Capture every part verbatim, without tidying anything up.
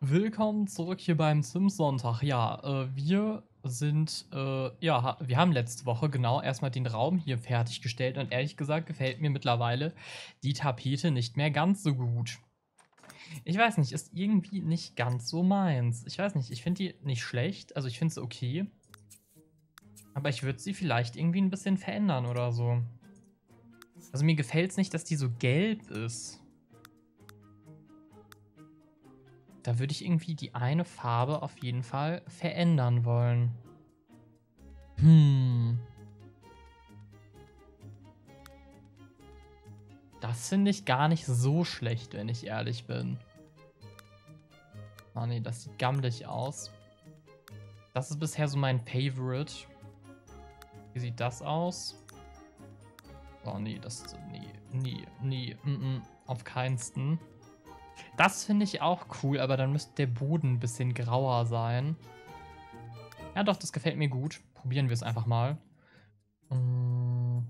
Willkommen zurück hier beim Sims-Sonntag. Ja, äh, wir sind, äh, ja, ha wir haben letzte Woche genau erstmal den Raum hier fertiggestellt und ehrlich gesagt gefällt mir mittlerweile die Tapete nicht mehr ganz so gut. Ich weiß nicht, ist irgendwie nicht ganz so meins. Ich weiß nicht, ich finde die nicht schlecht, also ich finde sie okay, aber ich würde sie vielleicht irgendwie ein bisschen verändern oder so. Also mir gefällt es nicht, dass die so gelb ist. Da würde ich irgendwie die eine Farbe auf jeden Fall verändern wollen. Hm. Das finde ich gar nicht so schlecht, wenn ich ehrlich bin. Oh ne, das sieht gammelig aus. Das ist bisher so mein Favorite. Wie sieht das aus? Oh ne, das nee, nee, nee, mm, mm, auf keinsten. Das finde ich auch cool, aber dann müsste der Boden ein bisschen grauer sein. Ja doch, das gefällt mir gut. Probieren wir es einfach mal. Mm,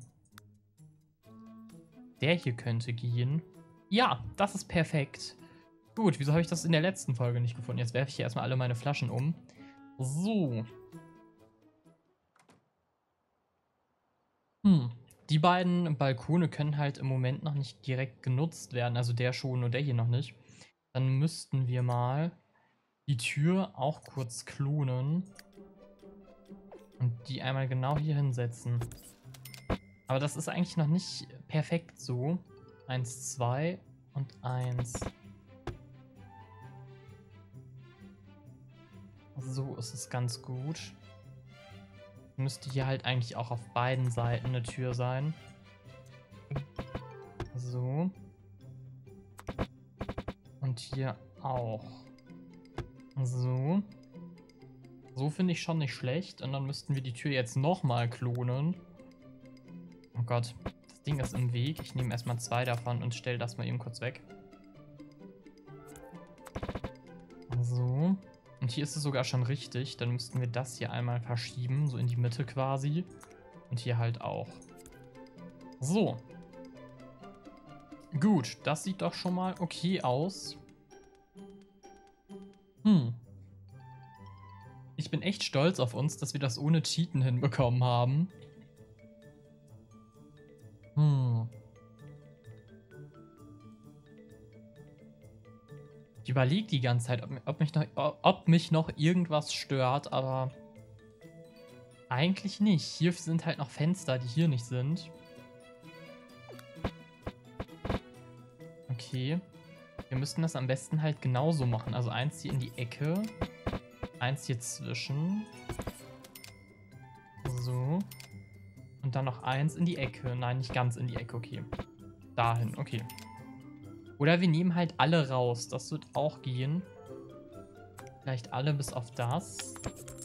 Der hier könnte gehen. Ja, das ist perfekt. Gut, wieso habe ich das in der letzten Folge nicht gefunden? Jetzt werfe ich hier erstmal alle meine Flaschen um. So. Hm. Die beiden Balkone können halt im Moment noch nicht direkt genutzt werden. Also der schon und der hier noch nicht. Dann müssten wir mal die Tür auch kurz klonen. Und die einmal genau hier hinsetzen. Aber das ist eigentlich noch nicht perfekt so. Eins, zwei und eins. So ist es ganz gut. Müsste hier halt eigentlich auch auf beiden Seiten eine Tür sein. So. Und hier auch. So. So finde ich schon nicht schlecht. Und dann müssten wir die Tür jetzt nochmal klonen. Oh Gott, das Ding ist im Weg. Ich nehme erstmal zwei davon und stelle das mal eben kurz weg. So. Und hier ist es sogar schon richtig. Dann müssten wir das hier einmal verschieben, so in die Mitte quasi. Und hier halt auch. So. Gut, das sieht doch schon mal okay aus. Hm. Ich bin echt stolz auf uns, dass wir das ohne Cheaten hinbekommen haben. Hm. Ich überlege die ganze Zeit, ob, ob, mich noch, ob mich noch irgendwas stört, aber eigentlich nicht. Hier sind halt noch Fenster, die hier nicht sind. Okay. Wir müssten das am besten halt genauso machen. Also eins hier in die Ecke. Eins hier zwischen. So. Und dann noch eins in die Ecke. Nein, nicht ganz in die Ecke, okay. Dahin, okay. Oder wir nehmen halt alle raus. Das wird auch gehen. Vielleicht alle bis auf das.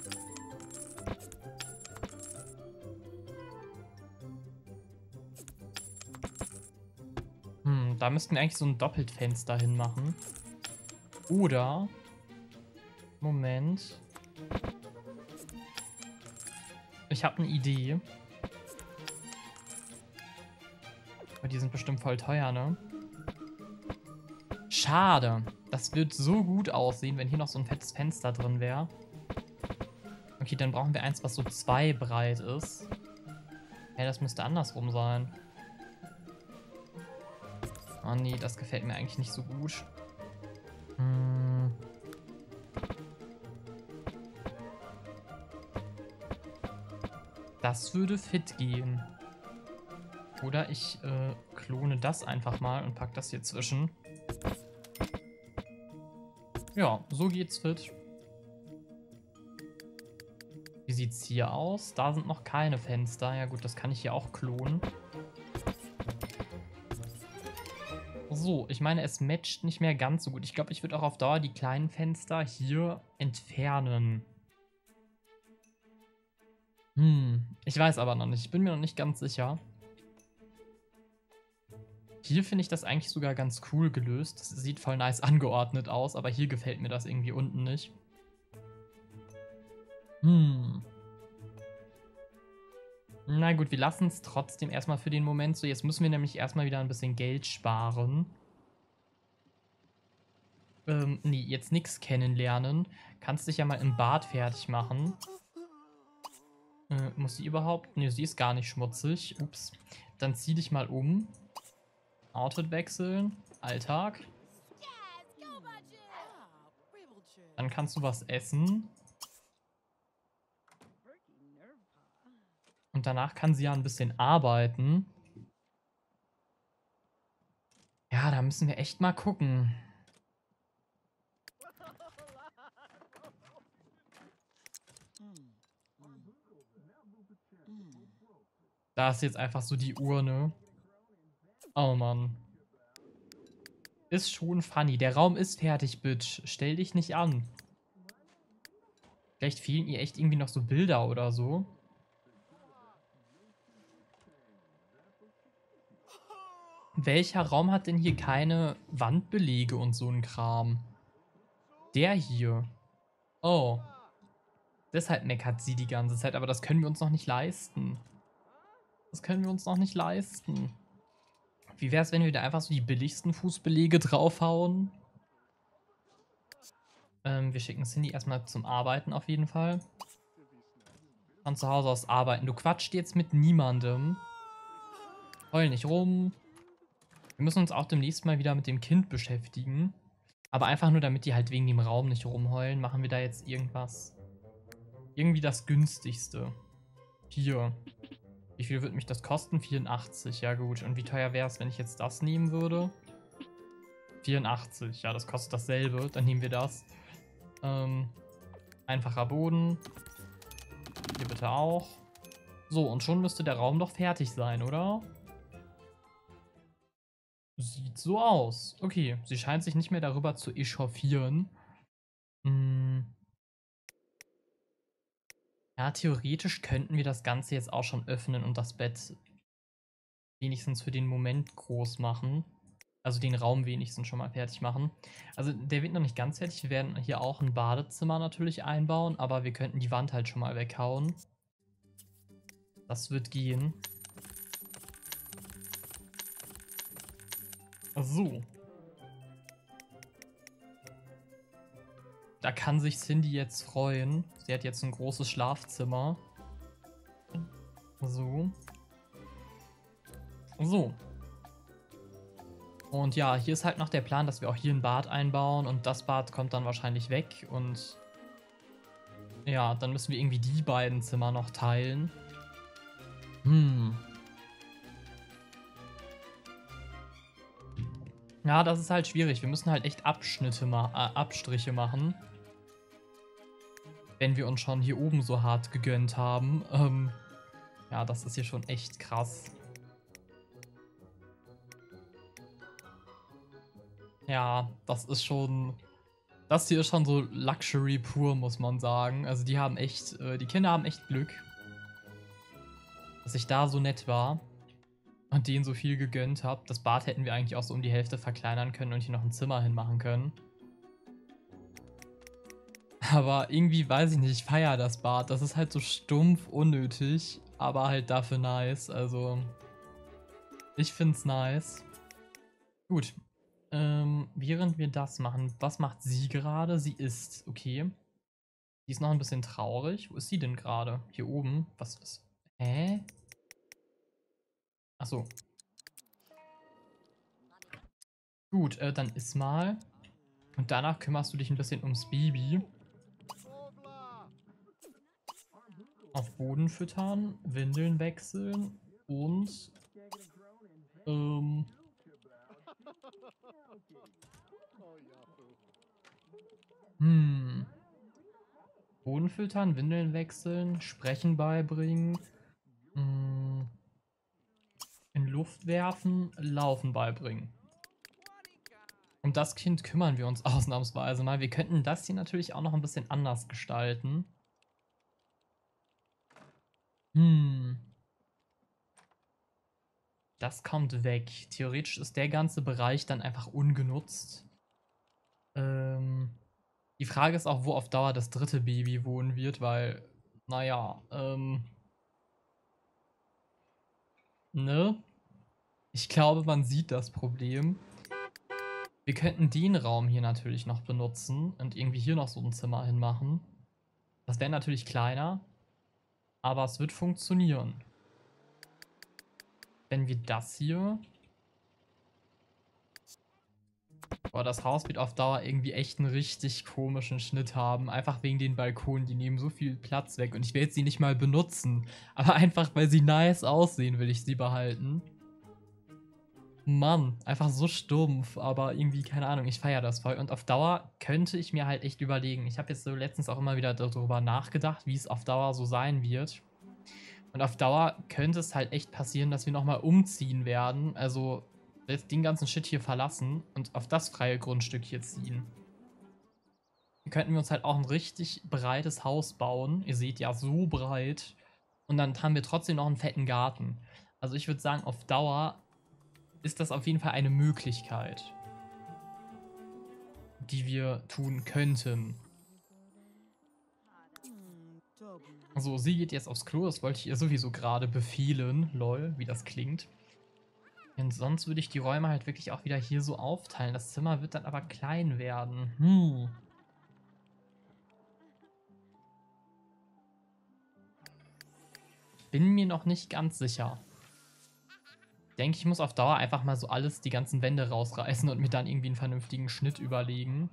Hm, da müssten wir eigentlich so ein Doppelfenster hinmachen. Oder... Moment. Ich habe eine Idee. Aber die sind bestimmt voll teuer, ne? Schade. Das wird so gut aussehen, wenn hier noch so ein fettes Fenster drin wäre. Okay, dann brauchen wir eins, was so zwei breit ist. Ja, das müsste andersrum sein. Oh nee, das gefällt mir eigentlich nicht so gut. Hm. Das würde fit gehen. Oder ich äh, klone das einfach mal und pack das hier zwischen. Ja, so geht's fit. Wie sieht's hier aus? Da sind noch keine Fenster. Ja gut, das kann ich hier auch klonen. So, ich meine, es matcht nicht mehr ganz so gut. Ich glaube, ich würde auch auf Dauer die kleinen Fenster hier entfernen. Hm, ich weiß aber noch nicht. Ich bin mir noch nicht ganz sicher. Hier finde ich das eigentlich sogar ganz cool gelöst. Das sieht voll nice angeordnet aus, aber hier gefällt mir das irgendwie unten nicht. Hm. Na gut, wir lassen es trotzdem erstmal für den Moment so. Jetzt müssen wir nämlich erstmal wieder ein bisschen Geld sparen. Ähm, ne, jetzt nix kennenlernen. Kannst dich ja mal im Bad fertig machen. Äh, muss sie überhaupt? Ne, sie ist gar nicht schmutzig. Ups. Dann zieh dich mal um. Outfit wechseln. Alltag. Dann kannst du was essen. Und danach kann sie ja ein bisschen arbeiten. Ja, da müssen wir echt mal gucken. Da ist jetzt einfach so die Urne. Oh Mann. Ist schon funny. Der Raum ist fertig, Bitch. Stell dich nicht an. Vielleicht fehlen ihr echt irgendwie noch so Bilder oder so. Welcher Raum hat denn hier keine Wandbelege und so ein Kram? Der hier. Oh. Deshalb meckert sie die ganze Zeit, aber das können wir uns noch nicht leisten. Das können wir uns noch nicht leisten. Wie wäre es, wenn wir da einfach so die billigsten Fußbelege draufhauen? Ähm, wir schicken Cindy erstmal zum Arbeiten auf jeden Fall. Von zu Hause aus arbeiten. Du quatscht jetzt mit niemandem. Heul nicht rum. Wir müssen uns auch demnächst mal wieder mit dem Kind beschäftigen. Aber einfach nur, damit die halt wegen dem Raum nicht rumheulen, machen wir da jetzt irgendwas. Irgendwie das günstigste. Hier. Wie viel würde mich das kosten? vierundachtzig. Ja gut. Und wie teuer wäre es, wenn ich jetzt das nehmen würde? vierundachtzig. Ja, das kostet dasselbe. Dann nehmen wir das. Ähm, einfacher Boden. Hier bitte auch. So, und schon müsste der Raum doch fertig sein, oder? Sieht so aus. Okay, sie scheint sich nicht mehr darüber zu echauffieren. Hm. Ja, theoretisch könnten wir das Ganze jetzt auch schon öffnen und das Bett wenigstens für den Moment groß machen. Also den Raum wenigstens schon mal fertig machen. Also der wird noch nicht ganz fertig. Wir werden hier auch ein Badezimmer natürlich einbauen, aber wir könnten die Wand halt schon mal weghauen. Das wird gehen. So. Da kann sich Cindy jetzt freuen. Sie hat jetzt ein großes Schlafzimmer. So. So. Und ja, hier ist halt noch der Plan, dass wir auch hier ein Bad einbauen und das Bad kommt dann wahrscheinlich weg und ja, dann müssen wir irgendwie die beiden Zimmer noch teilen. Hm. Ja, das ist halt schwierig. Wir müssen halt echt Abschnitte ma äh, Abstriche machen. Wenn wir uns schon hier oben so hart gegönnt haben. Ähm, ja, das ist hier schon echt krass. Ja, das ist schon. Das hier ist schon so Luxury pur, muss man sagen. Also die haben echt, äh, die Kinder haben echt Glück, dass ich da so nett war und denen so viel gegönnt habe. Das Bad hätten wir eigentlich auch so um die Hälfte verkleinern können und hier noch ein Zimmer hinmachen können. Aber irgendwie, weiß ich nicht, ich feiere das Bad. Das ist halt so stumpf, unnötig, aber halt dafür nice. Also, ich find's nice. Gut. Ähm, während wir das machen, was macht sie gerade? Sie isst, okay. Die ist noch ein bisschen traurig. Wo ist sie denn gerade? Hier oben. Was ist? Hä? Achso. Gut, äh, dann iss mal. Und danach kümmerst du dich ein bisschen ums Baby. Auf Boden füttern, Windeln wechseln und ähm, hm. Boden füttern, Windeln wechseln, Sprechen beibringen, hm, in Luft werfen, Laufen beibringen. Um das Kind kümmern wir uns ausnahmsweise mal. Wir könnten das hier natürlich auch noch ein bisschen anders gestalten. Hm. Das kommt weg. Theoretisch ist der ganze Bereich dann einfach ungenutzt. Ähm, die Frage ist auch, wo auf Dauer das dritte Baby wohnen wird, weil, naja, ähm, ne? Ich glaube, man sieht das Problem. Wir könnten den Raum hier natürlich noch benutzen und irgendwie hier noch so ein Zimmer hinmachen. Das wäre natürlich kleiner, aber es wird funktionieren. Wenn wir das hier... Boah, das Haus wird auf Dauer irgendwie echt einen richtig komischen Schnitt haben. Einfach wegen den Balkonen, die nehmen so viel Platz weg. Und ich will jetzt sie nicht mal benutzen. Aber einfach, weil sie nice aussehen, will ich sie behalten. Mann, einfach so stumpf, aber irgendwie, keine Ahnung, ich feiere das voll. Und auf Dauer könnte ich mir halt echt überlegen. Ich habe jetzt so letztens auch immer wieder darüber nachgedacht, wie es auf Dauer so sein wird. Und auf Dauer könnte es halt echt passieren, dass wir nochmal umziehen werden. Also jetzt den ganzen Shit hier verlassen und auf das freie Grundstück hier ziehen. Hier könnten wir uns halt auch ein richtig breites Haus bauen. Ihr seht ja, so breit. Und dann haben wir trotzdem noch einen fetten Garten. Also ich würde sagen, auf Dauer ist das auf jeden Fall eine Möglichkeit, die wir tun könnten. So, sie geht jetzt aufs Klo. Das wollte ich ihr sowieso gerade befehlen. Lol, wie das klingt. Und sonst würde ich die Räume halt wirklich auch wieder hier so aufteilen. Das Zimmer wird dann aber klein werden. Hm. Bin mir noch nicht ganz sicher. Ich denke, ich muss auf Dauer einfach mal so alles, die ganzen Wände rausreißen und mir dann irgendwie einen vernünftigen Schnitt überlegen.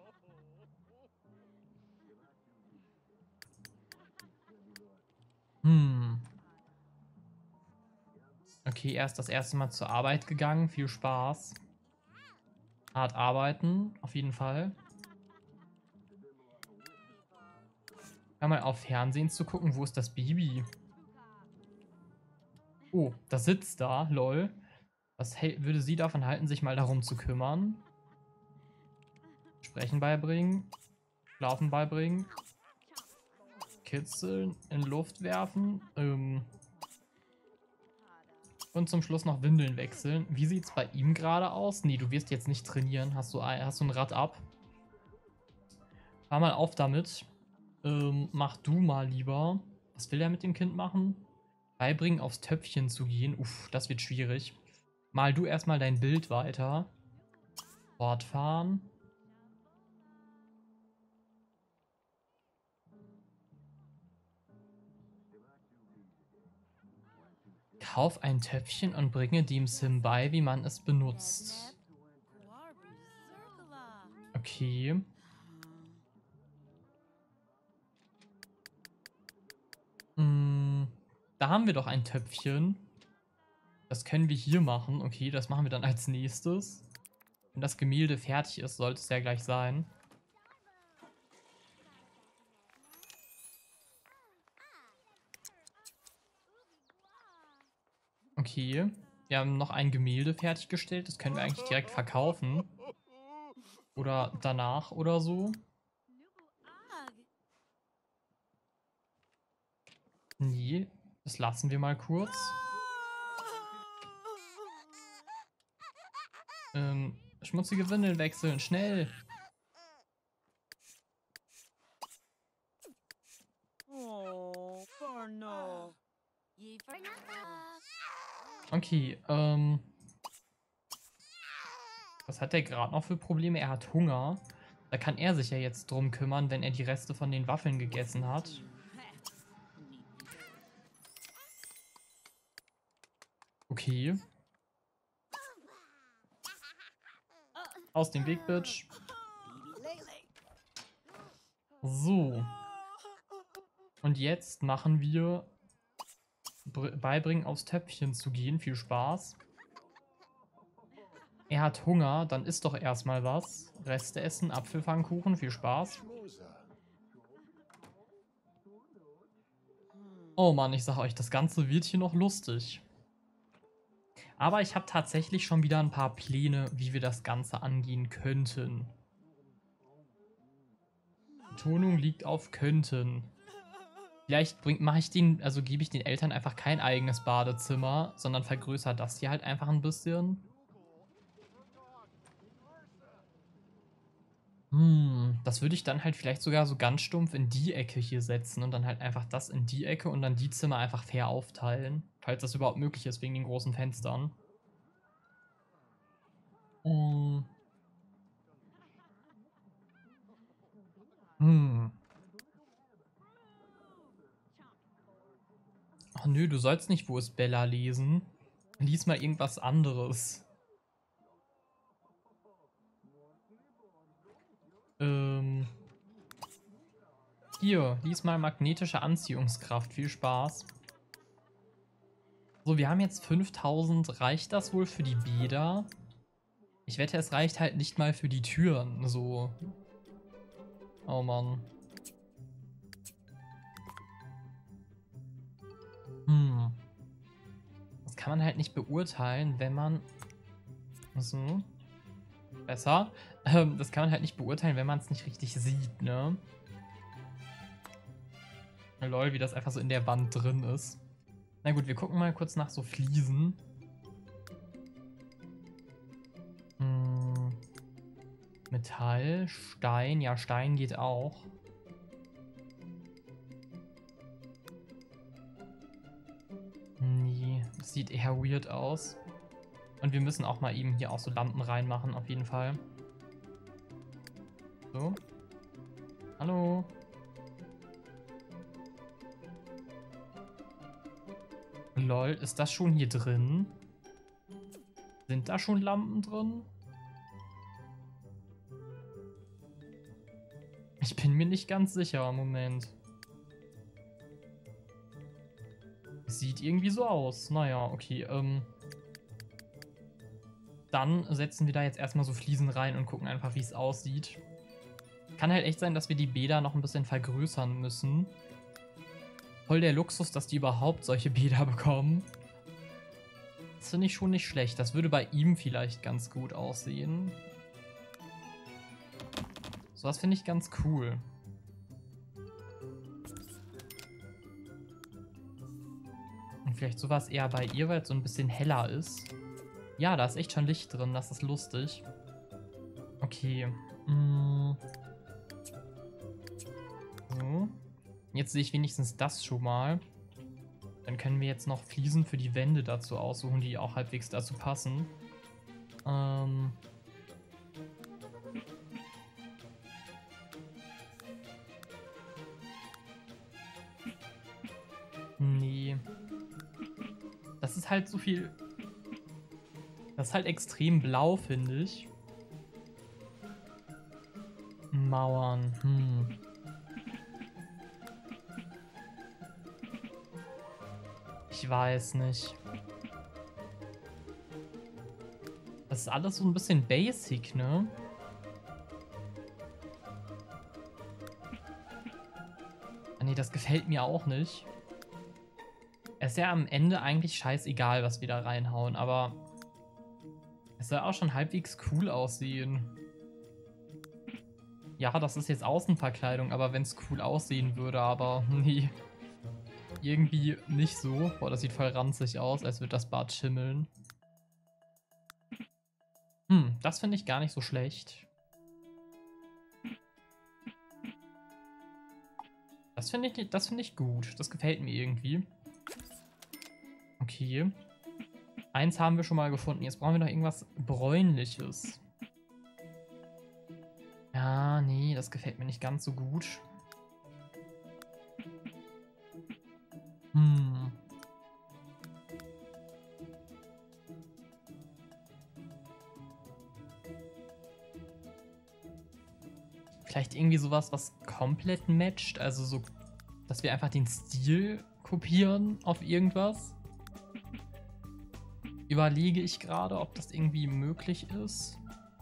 Hm. Okay, er ist das erste Mal zur Arbeit gegangen. Viel Spaß. Hart arbeiten, auf jeden Fall. Hör mal auf, Fernsehen zu gucken. Wo ist das Baby? Oh, das sitzt da, lol. Was würde sie davon halten, sich mal darum zu kümmern? Sprechen beibringen. Schlafen beibringen. Kitzeln. In Luft werfen. Ähm. Und zum Schluss noch Windeln wechseln. Wie sieht's bei ihm gerade aus? Nee, du wirst jetzt nicht trainieren. Hast du ein, hast du ein Rad ab? Fahr mal auf damit. Ähm, mach du mal lieber. Was will er mit dem Kind machen? Beibringen, aufs Töpfchen zu gehen. Uff, das wird schwierig. Mal du erstmal dein Bild weiter. Fortfahren. Kauf ein Töpfchen und bringe dem Sim bei, wie man es benutzt. Okay. Hm, da haben wir doch ein Töpfchen. Das können wir hier machen. Okay, das machen wir dann als nächstes. Wenn das Gemälde fertig ist, sollte es ja gleich sein. Okay. Wir haben noch ein Gemälde fertiggestellt. Das können wir eigentlich direkt verkaufen. Oder danach oder so. Nee, das lassen wir mal kurz. Ähm, schmutzige Windeln wechseln, schnell. Okay, ähm. Was hat der gerade noch für Probleme? Er hat Hunger. Da kann er sich ja jetzt drum kümmern, wenn er die Reste von den Waffeln gegessen hat. Okay. Aus dem Weg, Bitch. So. Und jetzt machen wir beibringen, aufs Töpfchen zu gehen. Viel Spaß. Er hat Hunger, dann isst doch erstmal was. Reste essen, Apfelpfannkuchen, viel Spaß. Oh Mann, ich sag euch, das Ganze wird hier noch lustig. Aber ich habe tatsächlich schon wieder ein paar Pläne, wie wir das Ganze angehen könnten. Betonung liegt auf könnten. Vielleicht mache ich den, also gebe ich den Eltern einfach kein eigenes Badezimmer, sondern vergrößere das hier halt einfach ein bisschen. Hm, das würde ich dann halt vielleicht sogar so ganz stumpf in die Ecke hier setzen und dann halt einfach das in die Ecke und dann die Zimmer einfach fair aufteilen. Falls das überhaupt möglich ist, wegen den großen Fenstern. Hm. Hm. Ach nö, du sollst nicht Wo ist Bella lesen. Lies mal irgendwas anderes. Ähm. Hier, lies mal magnetische Anziehungskraft. Viel Spaß. So, wir haben jetzt fünftausend. Reicht das wohl für die Bäder? Ich wette, es reicht halt nicht mal für die Türen. So. Oh Mann. Hm. Das kann man halt nicht beurteilen, wenn man... So. Besser. Ähm, das kann man halt nicht beurteilen, wenn man es nicht richtig sieht, ne? Lol, wie das einfach so in der Wand drin ist. Na gut, wir gucken mal kurz nach so Fliesen. Hm. Metall, Stein. Ja, Stein geht auch. Nee, das sieht eher weird aus. Und wir müssen auch mal eben hier auch so Lampen reinmachen, auf jeden Fall. So. Hallo. Lol, ist das schon hier drin? Sind da schon Lampen drin? Ich bin mir nicht ganz sicher. Moment. Sieht irgendwie so aus. Naja, okay. Ähm, dann setzen wir da jetzt erstmal so Fliesen rein und gucken einfach, wie es aussieht. Kann halt echt sein, dass wir die Bäder noch ein bisschen vergrößern müssen. Voll der Luxus, dass die überhaupt solche Bäder bekommen. Das finde ich schon nicht schlecht. Das würde bei ihm vielleicht ganz gut aussehen. So was finde ich ganz cool. Und vielleicht sowas eher bei ihr, weil es so ein bisschen heller ist. Ja, da ist echt schon Licht drin. Das ist lustig. Okay. Mm. So. Jetzt sehe ich wenigstens das schon mal. Dann können wir jetzt noch Fliesen für die Wände dazu aussuchen, die auch halbwegs dazu passen. Ähm... Nee. Das ist halt so viel... Das ist halt extrem blau, finde ich. Mauern, hm. Ich weiß nicht. Das ist alles so ein bisschen basic, ne? Ah, nee, das gefällt mir auch nicht. Es ist ja am Ende eigentlich scheißegal, was wir da reinhauen, aber es soll auch schon halbwegs cool aussehen. Ja, das ist jetzt Außenverkleidung, aber wenn es cool aussehen würde, aber nee. Irgendwie nicht so. Boah, das sieht voll ranzig aus, als würde das Bad schimmeln. Hm, das finde ich gar nicht so schlecht. Das finde ich, das finde ich gut. Das gefällt mir irgendwie. Okay. Eins haben wir schon mal gefunden. Jetzt brauchen wir noch irgendwas Bräunliches. Ja, nee, das gefällt mir nicht ganz so gut. Hm. Vielleicht irgendwie sowas, was komplett matcht. Also so, dass wir einfach den Stil kopieren auf irgendwas. Überlege ich gerade, ob das irgendwie möglich ist.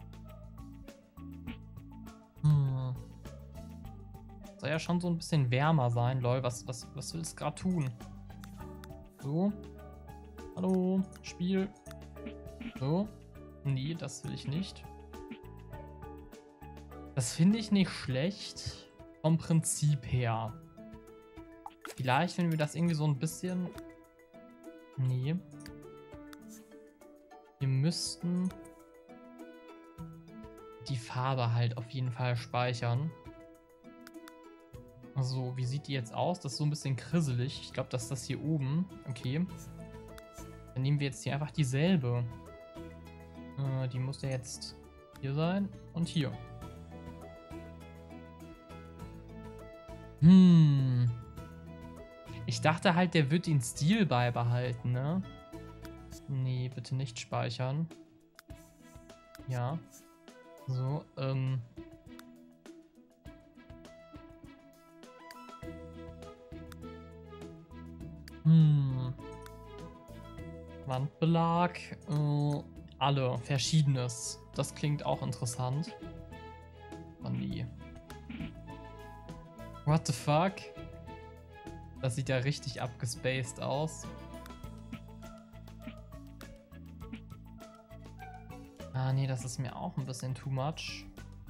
Hm. Soll ja schon so ein bisschen wärmer sein, lol. Was, was, was willst du gerade tun? So. Hallo, Spiel. So. Nee, das will ich nicht. Das finde ich nicht schlecht. Vom Prinzip her. Vielleicht, wenn wir das irgendwie so ein bisschen... Nee. Wir müssten die Farbe halt auf jeden Fall speichern. Also, wie sieht die jetzt aus? Das ist so ein bisschen krisselig. Ich glaube, das ist das hier oben. Okay. Dann nehmen wir jetzt hier einfach dieselbe. Äh, die muss ja jetzt hier sein und hier. Hm. Ich dachte halt, der wird den Stil beibehalten, ne? Nee, bitte nicht speichern. Ja. So, ähm. Hm. Wandbelag. Äh, alle. Verschiedenes. Das klingt auch interessant. Oh nee. What the fuck? Das sieht ja richtig abgespaced aus. Ah, nee, das ist mir auch ein bisschen too much.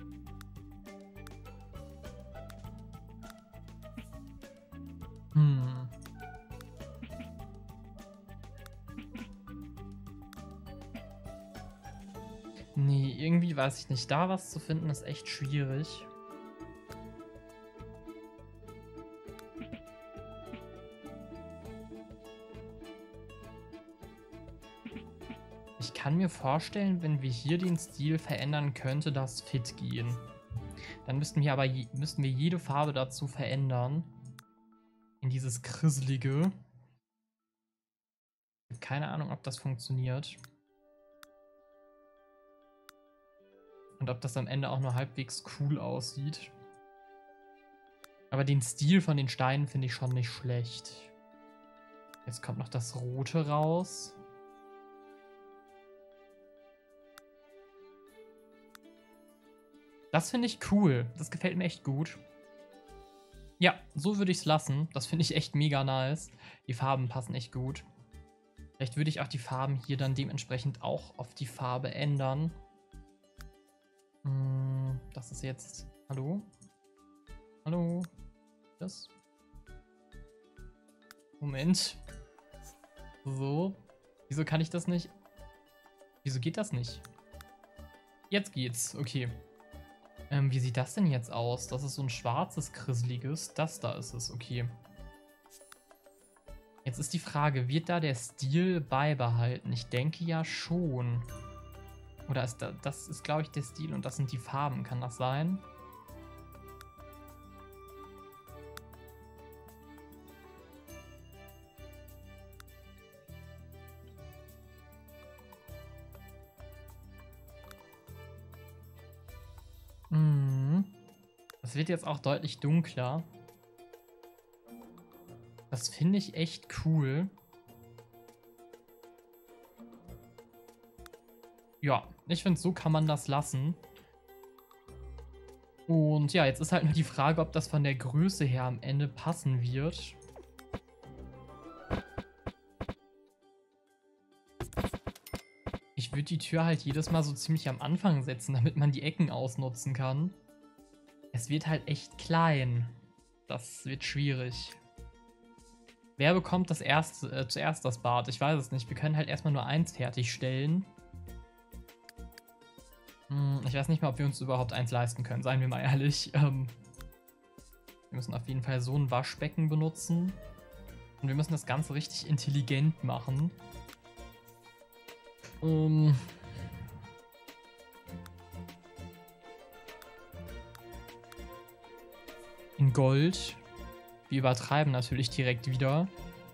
Hm. Nee, irgendwie weiß ich nicht. Da was zu finden ist echt schwierig. Ich kann mir vorstellen, wenn wir hier den Stil verändern, könnte das fit gehen. Dann müssten wir aber je, müssten wir jede Farbe dazu verändern. In dieses Krisselige. Ich habe keine Ahnung, ob das funktioniert. Und ob das am Ende auch nur halbwegs cool aussieht. Aber den Stil von den Steinen finde ich schon nicht schlecht. Jetzt kommt noch das Rote raus. Das finde ich cool. Das gefällt mir echt gut. Ja, so würde ich es lassen. Das finde ich echt mega nice. Die Farben passen echt gut. Vielleicht würde ich auch die Farben hier dann dementsprechend auch auf die Farbe ändern. Hm, das ist jetzt... Hallo? Hallo? Das? Moment. So. Wieso kann ich das nicht? Wieso geht das nicht? Jetzt geht's. Okay. Ähm, wie sieht das denn jetzt aus? Das ist so ein schwarzes, krisseliges. Das da ist es. Okay. Jetzt ist die Frage, wird da der Stil beibehalten? Ich denke ja schon. Oder ist da, das ist, glaube ich, der Stil und das sind die Farben. Kann das sein? Mhm. Das wird jetzt auch deutlich dunkler. Das finde ich echt cool. Ja, ich finde, so kann man das lassen. Und ja, jetzt ist halt nur die Frage, ob das von der Größe her am Ende passen wird. Ich würde die Tür halt jedes Mal so ziemlich am Anfang setzen, damit man die Ecken ausnutzen kann. Es wird halt echt klein. Das wird schwierig. Wer bekommt das erste, äh, zuerst das Bad? Ich weiß es nicht. Wir können halt erstmal nur eins fertigstellen. Hm, ich weiß nicht mal, ob wir uns überhaupt eins leisten können, seien wir mal ehrlich. Ähm, wir müssen auf jeden Fall so ein Waschbecken benutzen. Und wir müssen das Ganze richtig intelligent machen. Ähm... In Gold. Wir übertreiben natürlich direkt wieder.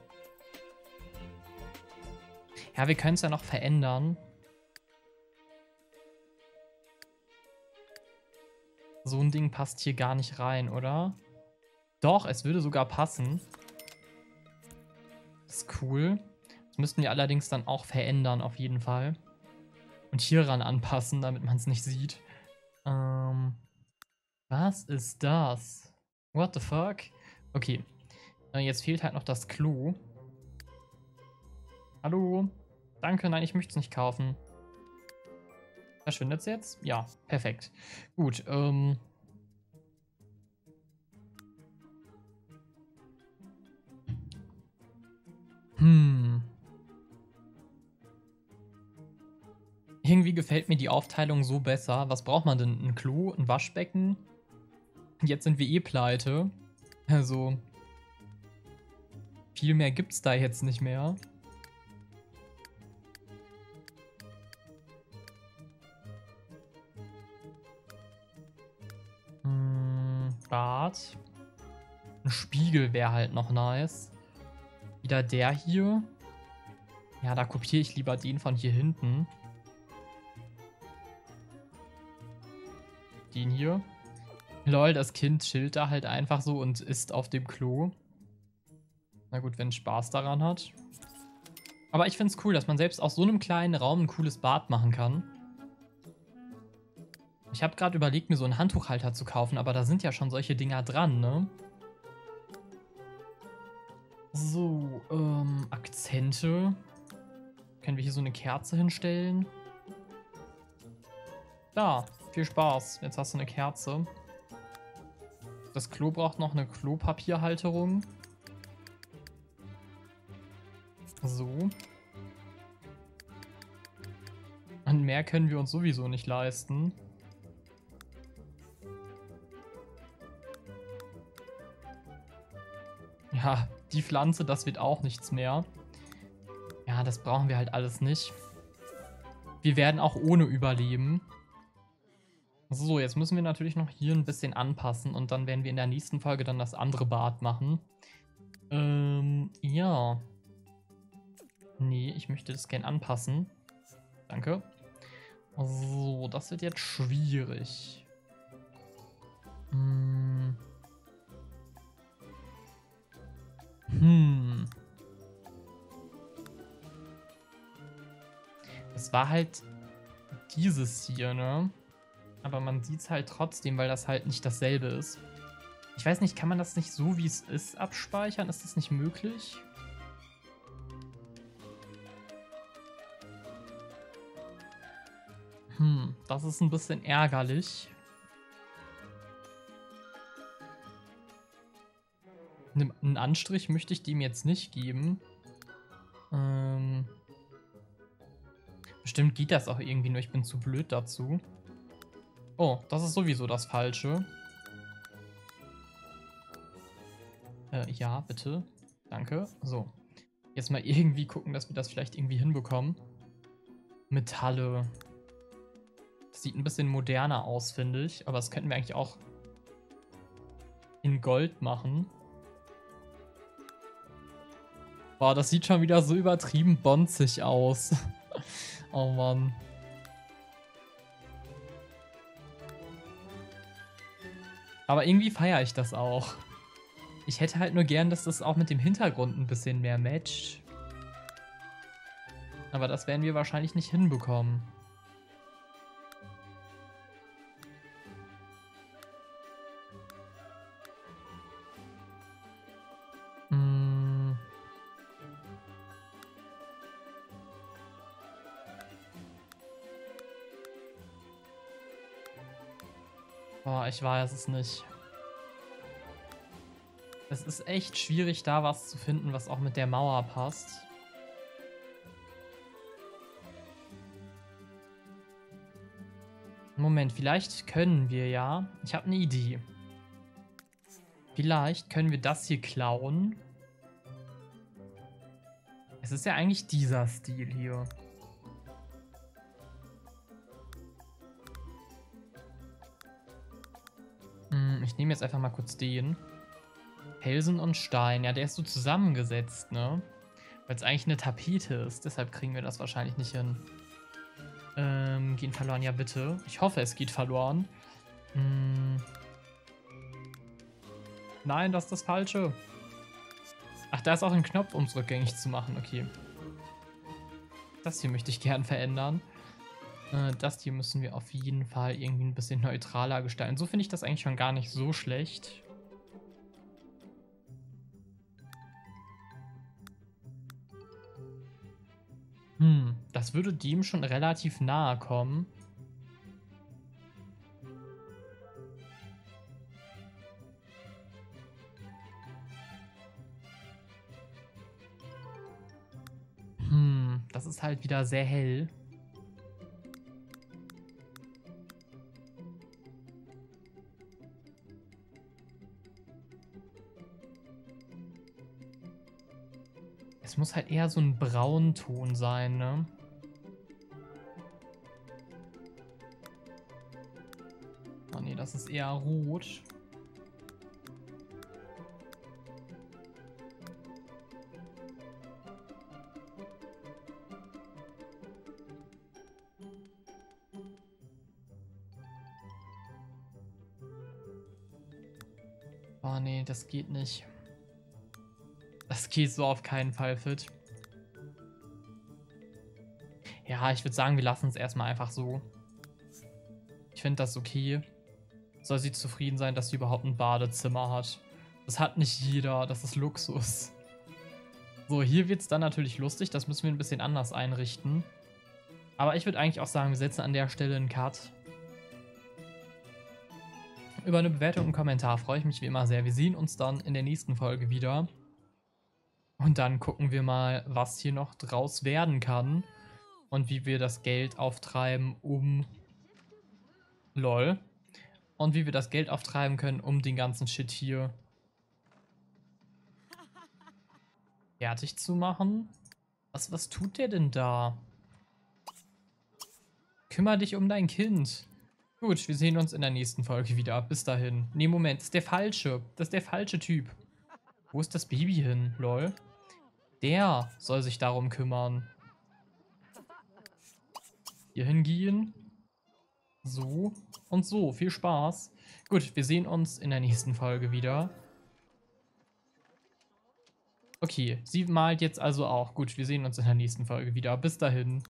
Ja, wir können es ja noch verändern. So ein Ding passt hier gar nicht rein, oder? Doch, es würde sogar passen. Das ist cool. Das müssten wir allerdings dann auch verändern, auf jeden Fall. Und hieran anpassen, damit man es nicht sieht. Ähm, was ist das? What the fuck? Okay. Äh, jetzt fehlt halt noch das Klo. Hallo? Danke, nein, ich möchte es nicht kaufen. Verschwindet es jetzt? Ja, perfekt. Gut, ähm... Hm. Irgendwie gefällt mir die Aufteilung so besser. Was braucht man denn? Ein Klo, ein Waschbecken? Jetzt sind wir eh pleite. Also... Viel mehr gibt's da jetzt nicht mehr. Hm, Bad. Ein Spiegel wäre halt noch nice. Wieder der hier. Ja, da kopiere ich lieber den von hier hinten. Den hier. Lol, das Kind chillt da halt einfach so und isst auf dem Klo. Na gut, wenn es Spaß daran hat. Aber ich finde es cool, dass man selbst aus so einem kleinen Raum ein cooles Bad machen kann. Ich habe gerade überlegt, mir so einen Handtuchhalter zu kaufen, aber da sind ja schon solche Dinger dran, ne? So, ähm, Akzente. Können wir hier so eine Kerze hinstellen? Da, viel Spaß. Jetzt hast du eine Kerze. Das Klo braucht noch eine Klopapierhalterung. So. Und mehr können wir uns sowieso nicht leisten. Ja, die Pflanze, das wird auch nichts mehr. Ja, das brauchen wir halt alles nicht. Wir werden auch ohne überleben. So, jetzt müssen wir natürlich noch hier ein bisschen anpassen und dann werden wir in der nächsten Folge dann das andere Bad machen. Ähm, ja. Nee, ich möchte das gerne anpassen. Danke. So, das wird jetzt schwierig. Hm. Hm. Es war halt dieses hier, ne? Aber man sieht es halt trotzdem, weil das halt nicht dasselbe ist. Ich weiß nicht, kann man das nicht so, wie es ist, abspeichern? Ist das nicht möglich? Hm, das ist ein bisschen ärgerlich. Einen Anstrich möchte ich dem jetzt nicht geben. Ähm... Bestimmt geht das auch irgendwie, nur ich bin zu blöd dazu. Oh, das ist sowieso das Falsche. Äh, ja, bitte. Danke. So. Jetzt mal irgendwie gucken, dass wir das vielleicht irgendwie hinbekommen. Metalle. Das sieht ein bisschen moderner aus, finde ich. Aber das könnten wir eigentlich auch in Gold machen. Boah, das sieht schon wieder so übertrieben bonzig aus. Oh Mann. Aber irgendwie feiere ich das auch. Ich hätte halt nur gern, dass das auch mit dem Hintergrund ein bisschen mehr matcht. Aber das werden wir wahrscheinlich nicht hinbekommen. Hm. Boah, ich weiß es nicht. Es ist echt schwierig, da was zu finden, was auch mit der Mauer passt. Moment, vielleicht können wir ja. Ich habe eine Idee. Vielleicht können wir das hier klauen. Es ist ja eigentlich dieser Stil hier. Hm, ich nehme jetzt einfach mal kurz den. Felsen und Stein. Ja, der ist so zusammengesetzt, ne? Weil es eigentlich eine Tapete ist. Deshalb kriegen wir das wahrscheinlich nicht hin. Ähm, gehen verloren, ja bitte. Ich hoffe, es geht verloren. Hm. Nein, das ist das Falsche. Ach, da ist auch ein Knopf, um es rückgängig zu machen. Okay. Das hier möchte ich gern verändern. Äh, das hier müssen wir auf jeden Fall irgendwie ein bisschen neutraler gestalten. So finde ich das eigentlich schon gar nicht so schlecht. Hm, das würde dem schon relativ nahe kommen. Hm, das ist halt wieder sehr hell. Es muss halt eher so ein Braunton sein, ne? Oh nee, das ist eher rot. Oh nee, das geht nicht. Das geht so auf keinen Fall fit. Ja, ich würde sagen, wir lassen es erstmal einfach so. Ich finde das okay. Soll sie zufrieden sein, dass sie überhaupt ein Badezimmer hat. Das hat nicht jeder, das ist Luxus. So, hier wird es dann natürlich lustig, das müssen wir ein bisschen anders einrichten. Aber ich würde eigentlich auch sagen, wir setzen an der Stelle einen Cut. Über eine Bewertung und Kommentar freue ich mich wie immer sehr. Wir sehen uns dann in der nächsten Folge wieder. Und dann gucken wir mal, was hier noch draus werden kann. Und wie wir das Geld auftreiben, um... LOL. Und wie wir das Geld auftreiben können, um den ganzen Shit hier fertig zu machen. Was, was tut der denn da? Kümmer dich um dein Kind. Gut, wir sehen uns in der nächsten Folge wieder. Bis dahin. Nee, Moment, das ist der falsche. Das ist der falsche Typ. Wo ist das Baby hin, lol? Der soll sich darum kümmern. Hier hingehen. So und so. Viel Spaß. Gut, wir sehen uns in der nächsten Folge wieder. Okay, sie malt jetzt also auch. Gut, wir sehen uns in der nächsten Folge wieder. Bis dahin.